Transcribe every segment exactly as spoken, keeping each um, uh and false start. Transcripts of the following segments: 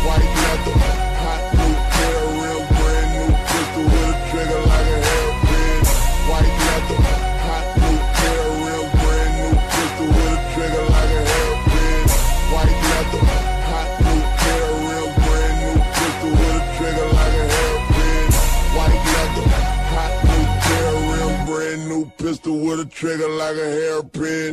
white leather, hot new pair of rims, brand new pistol with a trigger like a hairpin. White leather, hot new pair of rims, brand new pistol with a trigger like a hairpin. White leather, hot new pair of rims, brand new pistol with a trigger like a hairpin. White leather, hot new pair of rims, brand new pistol with a trigger like a hairpin.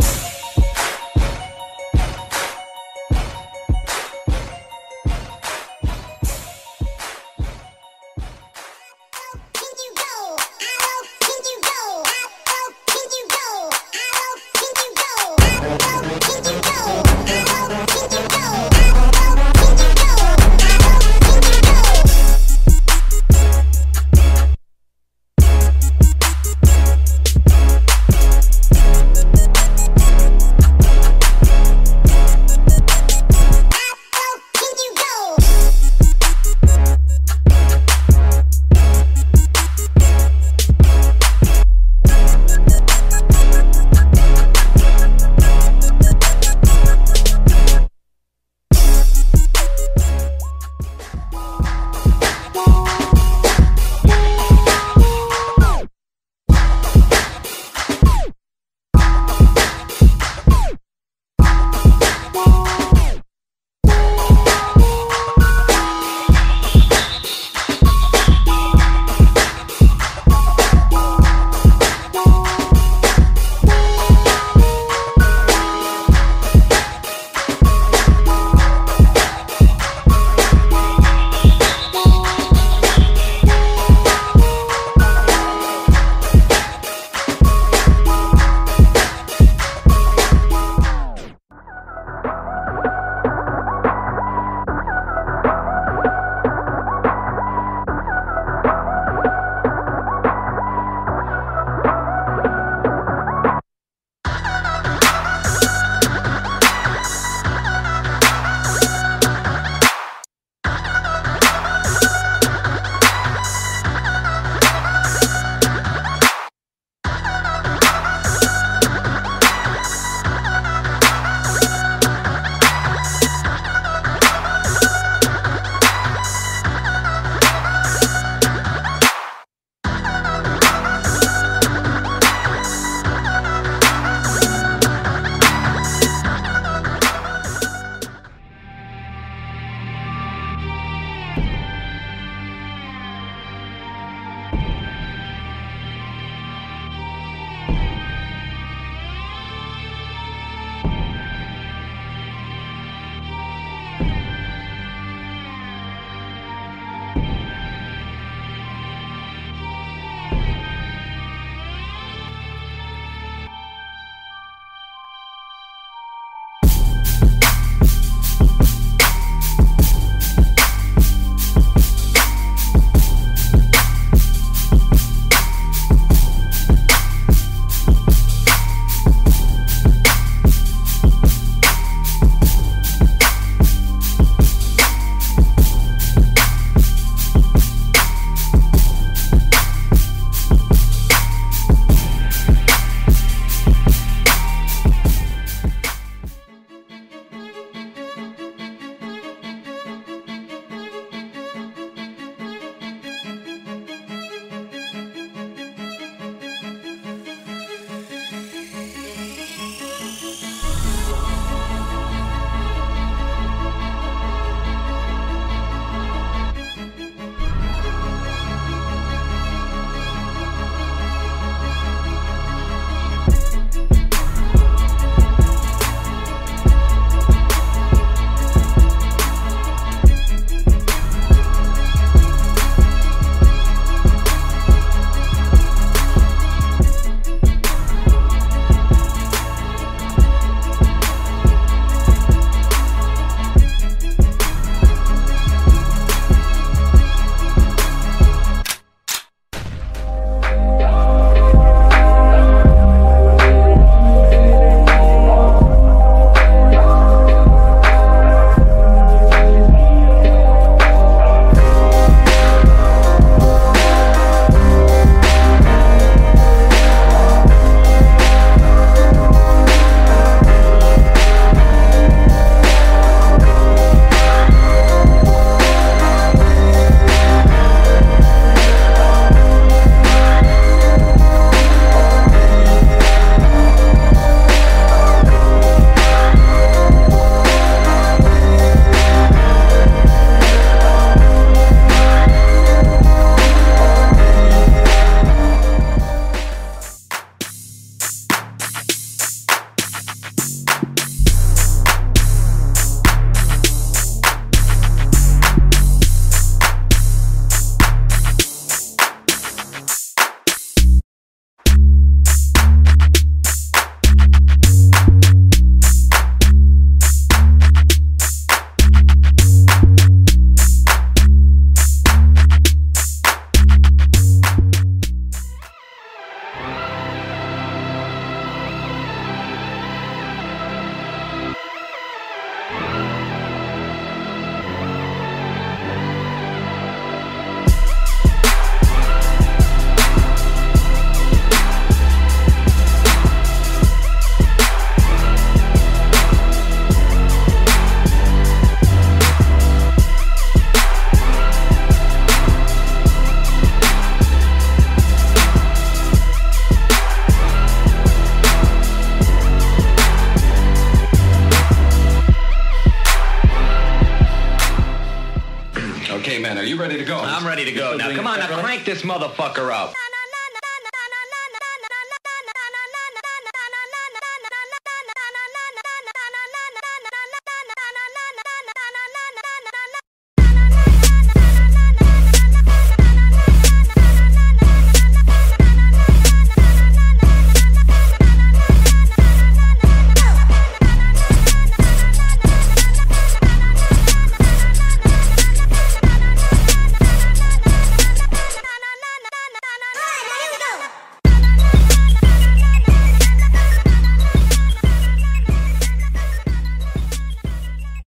go. I'm ready to go now. Come on, now crank this motherfucker up.